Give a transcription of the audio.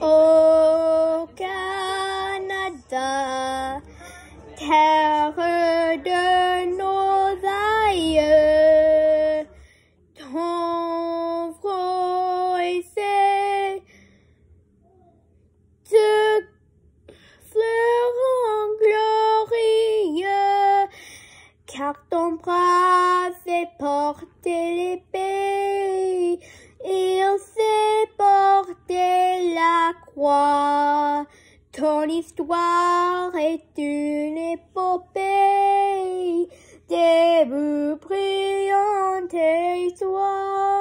Au Canada, terre de nos aïeux, ton voice de fleurons glorieux, car ton bras fait porter l'épée, il sait porter la croix. Ton histoire est une épopée, début brillant et soir.